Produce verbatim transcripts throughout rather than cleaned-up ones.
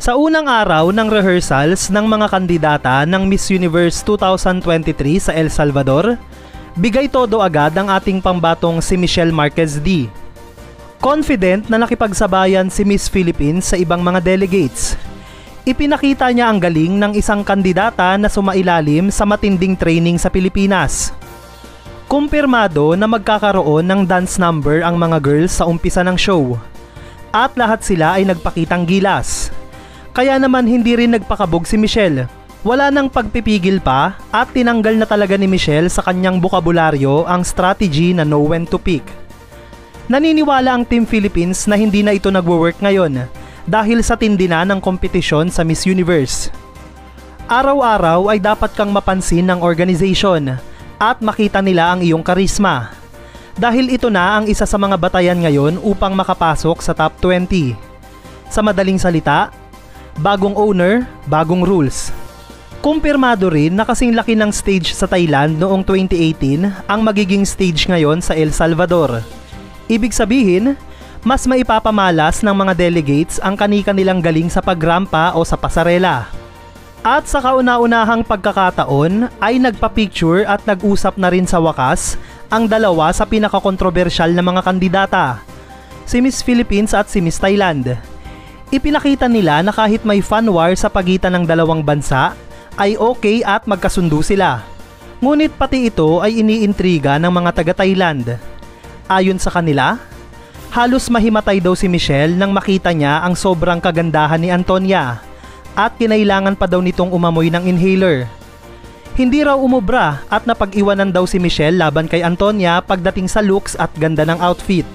Sa unang araw ng rehearsals ng mga kandidata ng Miss Universe twenty twenty-three sa El Salvador, bigay todo agad ang ating pambatong si Michelle Marquez D. Confident na nakipagsabayan si Miss Philippines sa ibang mga delegates. Ipinakita niya ang galing ng isang kandidata na sumailalim sa matinding training sa Pilipinas. Kumpirmado na magkakaroon ng dance number ang mga girls sa umpisa ng show. At lahat sila ay nagpakitang gilas. Kaya naman hindi rin nagpakabog si Michelle. Wala nang pagpipigil pa at tinanggal na talaga ni Michelle sa kanyang bokabularyo ang strategy na know when to pick. Naniniwala ang Team Philippines na hindi na ito nagwo-work ngayon dahil sa tindi na ng kompetisyon sa Miss Universe. Araw-araw ay dapat kang mapansin ng organization at makita nila ang iyong karisma. Dahil ito na ang isa sa mga batayan ngayon upang makapasok sa top twenty. Sa madaling salita, bagong owner, bagong rules. Kumpirmado rin na kasing laki ng stage sa Thailand noong twenty eighteen ang magiging stage ngayon sa El Salvador. Ibig sabihin, mas maipapamalas ng mga delegates ang kani-kanilang galing sa pagrampa o sa pasarela. At sa kauna-unahang pagkakataon ay nagpa-picture at nag-usap na rin sa wakas ang dalawa sa pinaka-kontrobersyal na mga kandidata, si Miss Philippines at si Miss Thailand. Ipinakita nila na kahit may fan war sa pagitan ng dalawang bansa ay okay at magkasundo sila. Ngunit pati ito ay iniintriga ng mga taga-Thailand. Ayon sa kanila, halos mahimatay daw si Michelle nang makita niya ang sobrang kagandahan ni Antonia at kinailangan pa daw nitong umamoy ng inhaler. Hindi raw umubra at napag-iwanan daw si Michelle laban kay Antonia pagdating sa looks at ganda ng outfit.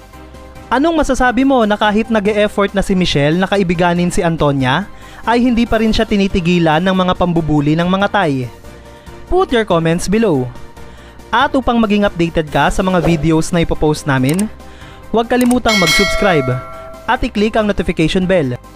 Anong masasabi mo na kahit nag-e-effort na si Michelle na kaibiganin si Antonia, ay hindi pa rin siya tinitigilan ng mga pambubuli ng mga Thai? Put your comments below. At upang maging updated ka sa mga videos na ipopost namin, huwag kalimutang mag-subscribe at i-click ang notification bell